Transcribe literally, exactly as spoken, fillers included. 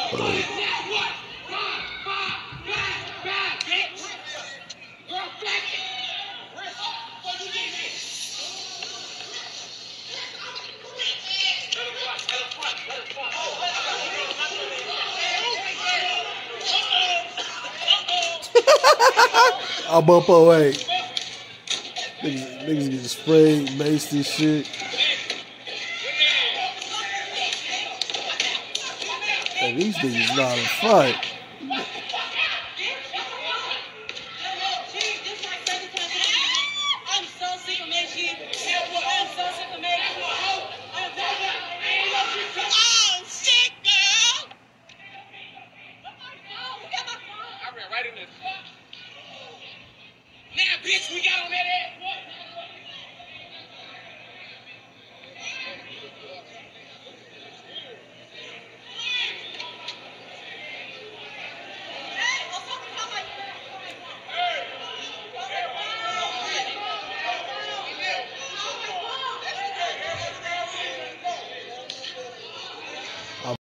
I'm up oh eight. Niggas, niggas get sprayed, maced and shit. Hey, these niggas not a fight.